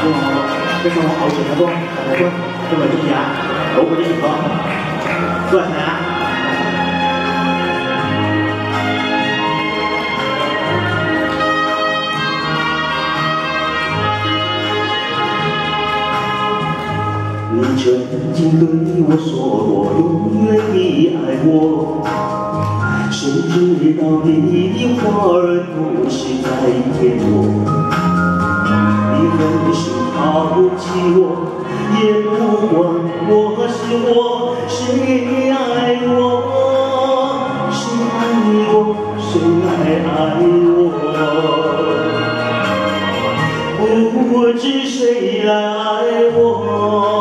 希望非常好嘅光，大家都為中意啊，好嗰啲情況，多謝晒啊！ 你曾经对我说过永远的爱我，谁知道你的话儿都是在骗我。你狠心抛弃我，也不管我是活，谁爱我，谁爱我，谁来爱我，不知谁来爱我。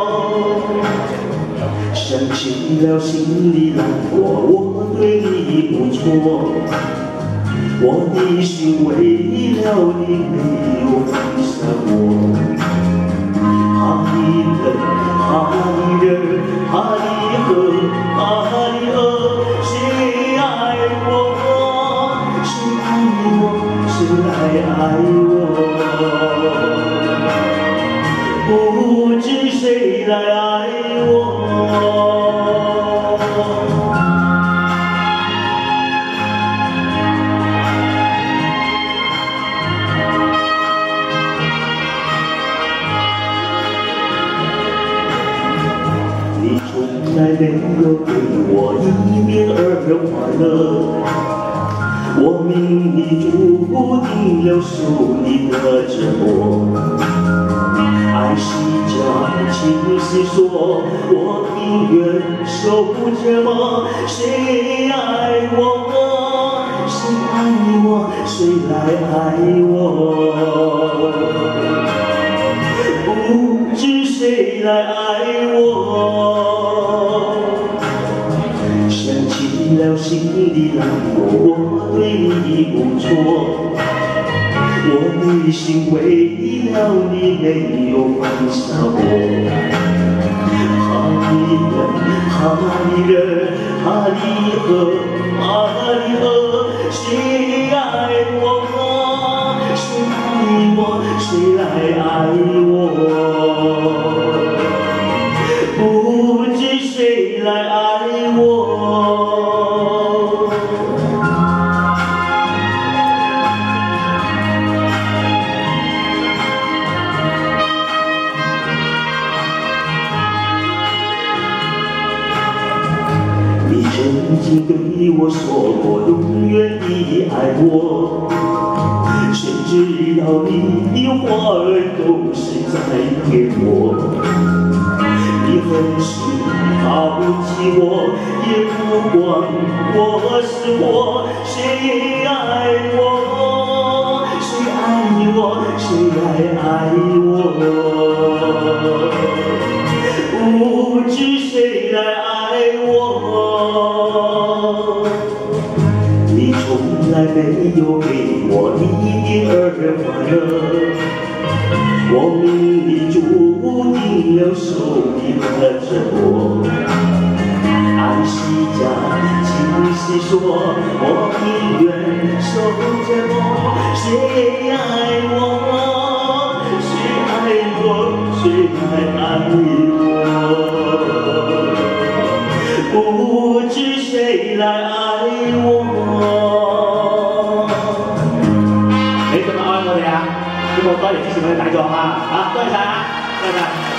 想起了心里难过，我对你不错，我的心为了你没有放下我。怕你冷，怕你热，怕你渴，怕你饿，谁爱我？谁爱我？谁来爱我？不知谁来爱我。 你从来没有给我一点儿快乐，我命里注定要受你的折磨。爱是假，情是说，我宁愿受折磨。谁爱我？谁爱我？谁来爱我？不知谁来爱我。想起了心里难过，我对你不错。 我的心为了你没有放下我，怕你冷，怕你热，怕你渴，怕你饿，谁爱我？谁爱我？谁来爱我？不知谁来爱我。 你曾经对我说过永远的爱我，谁知道你的话儿都是在骗我。你狠心抛弃我，也不管我是活，谁爱我？谁爱我？谁来爱我？不知谁来爱我。 你从来没有给我一点儿快乐，我命里注定要受你的折磨。爱是假，情是说，我宁愿受折磨。谁爱我？谁爱我？谁来爱我？不知谁来爱我。 你今日愛我哋啊！希望多謝支持我哋大作啊！多謝晒啊！多謝晒。